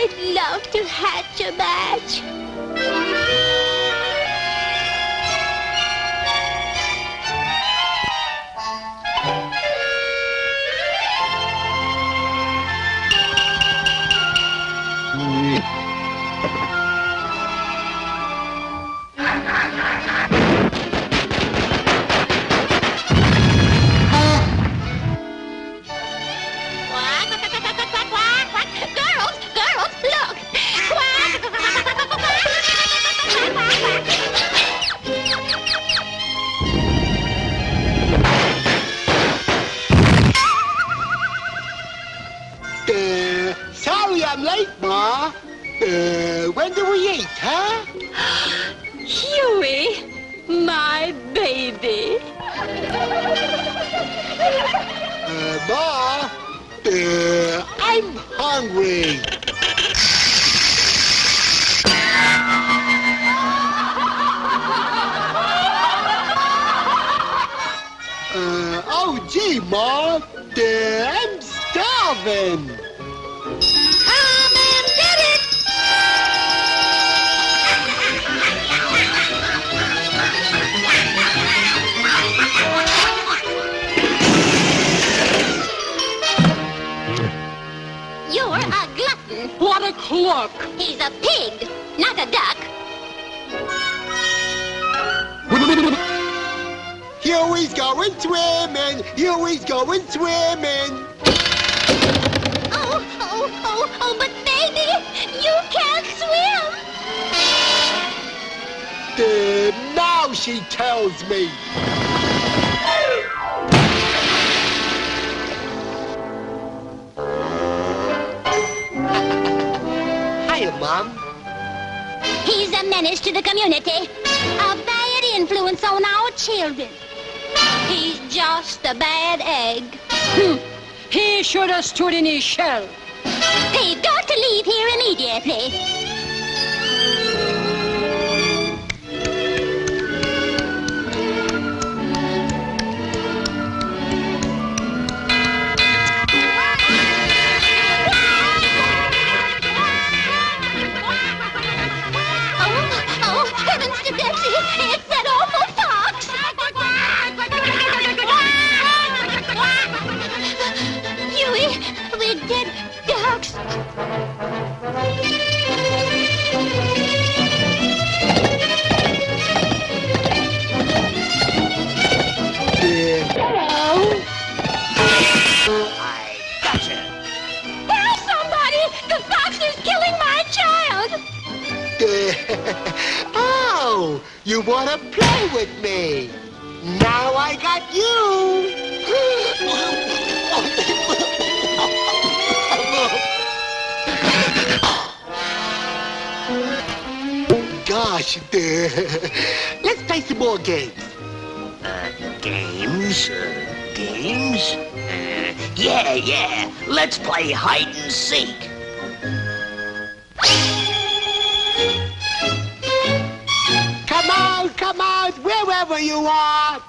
I'd love to hatch a match. Sorry I'm late, Ma. When do we eat, huh? Huey, my baby. Ma, I'm hungry. Oh, gee, Ma, I'm starving. Come and get it! You're a glutton. What a clock! He's a pig, not a duck. Huey's going swimming. Huey's going swimming. Oh, but baby, you can't swim. Now she tells me. Hiya, Mom. He's a menace to the community. A bad influence on our children. He's just a bad egg. He should have stood in his shell. They've got to leave here immediately. Oh, heavens to Betsy! It's that awful fox! Huey, we're dead ducks. Hello? I gotcha. Help somebody! The fox is killing my child! Oh, you want to play with me? Now I got you. Gosh, let's play some more games. Games? Games? Yeah. Let's play hide and seek. Come on, wherever you are.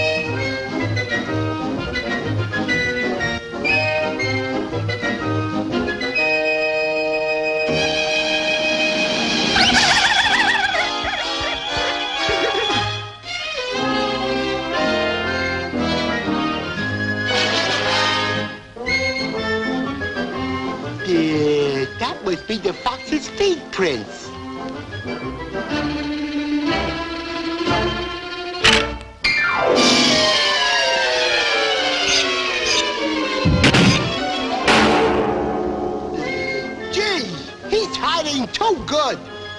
That must be the fox's feet prints. Gee, he's hiding too good.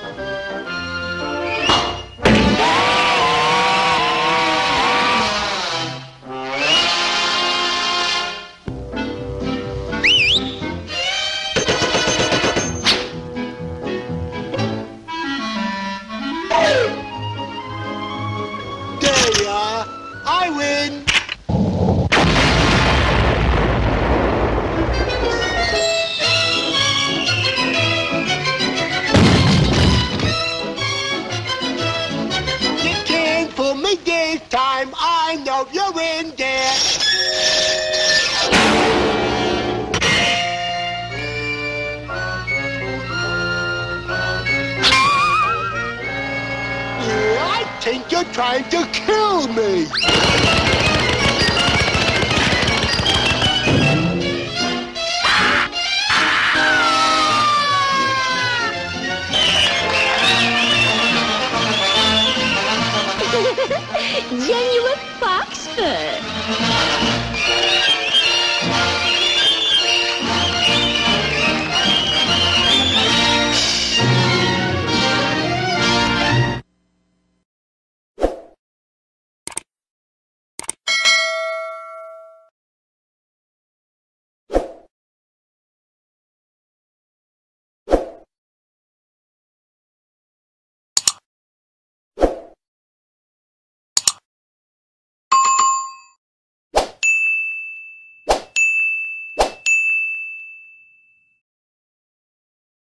There you are. I win. You can't fool me this time. I know you're in there. think you're trying to kill me. Genuine fox fur.